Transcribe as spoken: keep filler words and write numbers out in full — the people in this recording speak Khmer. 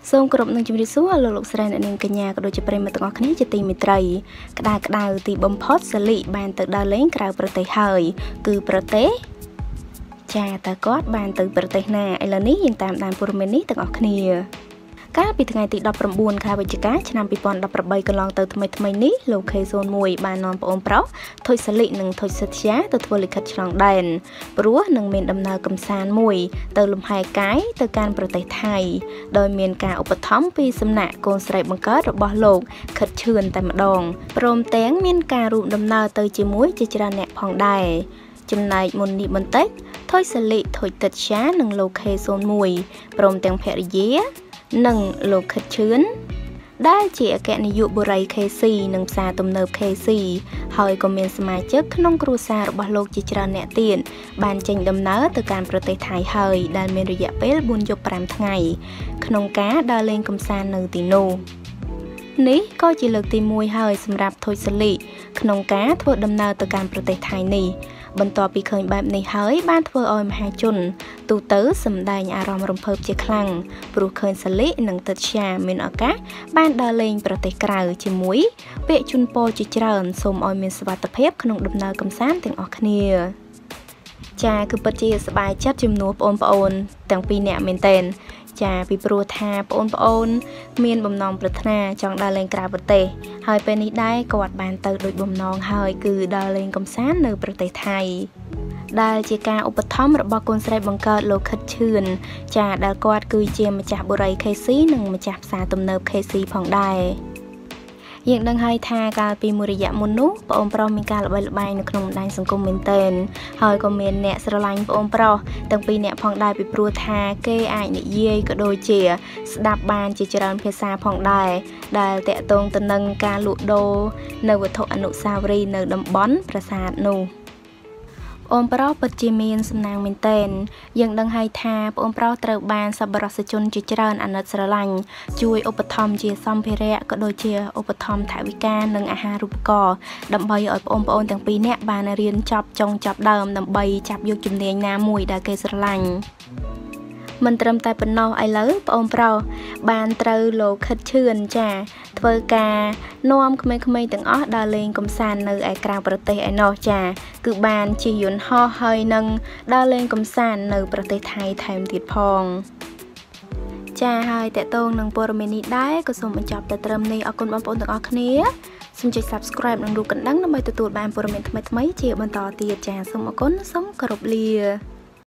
សូមគោរពនឹងជំរាបសួរលោកលោកស្រីអ្នកនាងកញ្ញាក៏ដូចជាប្រិយមិត្តទាំងអស់គ្នាជាទីមេត្រីក្តៅក្តៅទីបំផុតសាលីបានទៅដើរលេងក្រៅប្រទេសហើយគឺប្រទេសចាតើគាត់បានទៅប្រទេសណាឥឡូវនេះយើងតាមដានព័ត៌មាននេះទាំងអស់គ្នាកាលពីថ្ងៃទីដប់ប្រាំបួនខែវិច្ឆិកាឆ្នាំពីរពាន់ដប់ប្រាំបីកន្លងទៅថ្មីថ្មីនេះលោក ខេ ศูนย์ មួយបាននាំប្អូនប្រុសថុយសាលីនិងថុយសិទ្យាទៅធ្វើលិខិតឆ្លងដែនព្រោះនឹងមានដំណើរកំសាន្តមួយទៅលំហែកាយទៅកាន់ប្រទេសថៃដោយមានការឧបត្ថម្ភពីសំណាក់កូនស្រីបង្កើតរបស់លោកខិតឈឿនតែម្ដងព្រមទាំងមានការរួមដំណើរទៅជាមួយជាច្រើនអ្នកផងដែរចំណែកមុននេះបន្តិចថុយសាលីថុយតិទ្យានិងលោក ខេ ศูนย์ មួយព្រមទាំងភរិយានិងលោកខិតឈឿនដែលជាអគ្គនាយកបុរី ខេ ស៊ី និងផ្សារទំនើប ខេ ស៊ី ហើយក៏មានសមាជិកក្នុងគ្រួសាររបស់លោកជាច្រើនអ្នកទៀតបានចេញដំណើរទៅកាន់ប្រទេសថៃហើយដែលមានរយៈពេលបួនយប់ប្រាំថ្ងៃក្នុងការដើរលេងកម្សាន្តនៅទីនោះនេះក៏ជាលើកទីមួយហើយសម្រាប់ថុយសាលីក្នុងការធ្វើដំណើរទៅកាន់ប្រទេសថៃនេះបន្ទាប់ពីឃើញបែបនេះហើយបានធ្វើឲ្យមហាជនទូទៅសម្ដែងអារម្មណ៍រំភើបជាខ្លាំងព្រោះឃើញសាលីនិងតិទ្យាមានឱកាសបានដើរលេងប្រទេសក្រៅជាមួយពាក្យជូនពរជាច្រើនសូមឲ្យមានសុវត្ថិភាពក្នុងដំណើរកម្សាន្តទាំងអស់គ្នាចាគឺពិតជាសប្បាយចិត្តជំនួសបងប្អូនទាំងពីរនាក់មែនទែនចាពីព្រោះថាបងប្អូនមានបំណងប្រាថ្នាចង់ដើរលេងក្រៅប្រទេសហើយពេលនេះដែរគាត់បានទៅដូចបំណងហើយគឺដើរលេងកម្សាន្តនៅប្រទេសថៃដែលជាការឧបត្ថម្ភរបស់កូនស្រីបង្កើតលោកខិតឈឿនចាដែលគាត់គឺជាម្ចាស់បុរី ខេ ស៊ី និងម្ចាស់ផ្សារទំនើប ខេ ស៊ី ផងដែរយើងដឹងហើយថាកាលពីមួយរយៈមុននោះប្អូនប្រុសមានការល្បីល្បាញនៅក្នុងបណ្ដាញសង្គមមែនទែនហើយក៏មានអ្នកស្រឡាញ់ប្អូនប្រុសទាំងពីរអ្នកផងដែរពីព្រោះថាគេអាចនិយាយក៏ដូចជាស្ដាប់បានជាច្រើនភាសាផងដែរដែលតាក់ទងទៅនឹងការលក់ដូរនៅវត្ថុអនុស្សាវរីយ៍នៅតំបន់ប្រាសាទនោះបងប្រុសពិតជាមានសំណាងមែនទែនយើងដឹងហើយថាបងប្រុសត្រូវបានសប្បុរសជនជាច្រើនអាណិតស្រឡាញ់ជួយឧបត្ថម្ភជាសម្ភារៈក៏ដូចជាឧបត្ថម្ភថវិកានិងអាហារូបករណ៍ដើម្បីឲ្យបងប្អូនទាំងពីរនាក់បានរៀនចប់ចុងចប់ដើមដើម្បីចាប់យកជំនាញណាមួយដែលគេស្រឡាញ់មិនត្រឹមតែប៉ុណ្ណោះឥឡូវប្អូនប្រុសបានត្រូវលោកខិតឈឿនចាធ្វើការនាំក្មេងៗទាំងអស់ដើរលេងកម្សាន្តនៅឯក្រៅប្រទេសឯណោះចាគឺបានជិះយន្តហោះហើយនឹងដើរលេងកម្សាន្តនៅប្រទេសថៃថែមទៀតផងចាហើយតេតងនឹងព័ត៌មាននេះដែរក៏សូមបញ្ចប់តែត្រឹមនេះអរគុណបងប្អូនទាំងអស់គ្នាសូមចុច Subscribe និងរូបកណ្ដឹងដើម្បីទទួលបានព័ត៌មានថ្មីៗជាបន្តទៀតចាសូមអរគុណសូមគោរពលា